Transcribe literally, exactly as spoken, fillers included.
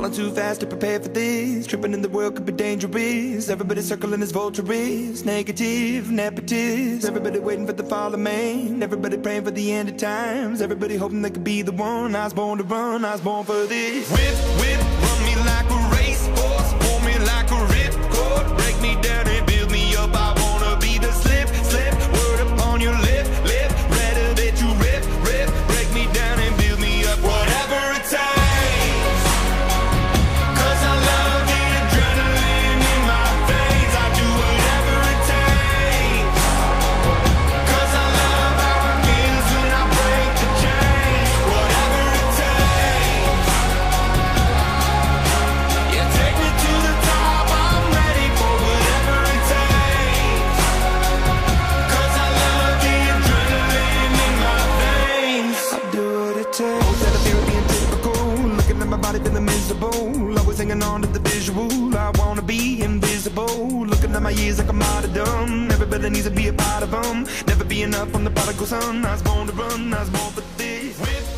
Falling too fast to prepare for this. Tripping in the world could be dangerous. Everybody circling as vultures. Negative, nepotist. Everybody waiting for the fall of man. Everybody praying for the end of times. Everybody hoping they could be the one. I was born to run, I was born for this. Whip, whip, run me like a racehorse. Pull me like a ripcord. Break me down and build me up. I wanna be the slip, slip. Word upon your lip, lip. Rather that you rip, rip. Break me down and build me up. Whatever it takes. Cause I love the adrenaline in my veins. I do whatever it takes. Cause I love how it feels when I break the chains. Whatever it takes. Yeah, take me to the top. I'm ready for whatever it takes. Cause I love the adrenaline in my veins. I do what it takes. Oh, that I feel being typical. Looking at my body feeling miserable. Always hanging on to the visual. I wanna be invisible. Looking at my years like a martyrdom. Everybody needs to be a part of them. Never be enough from the prodigal son. I was born to run, I was born for this. Whip.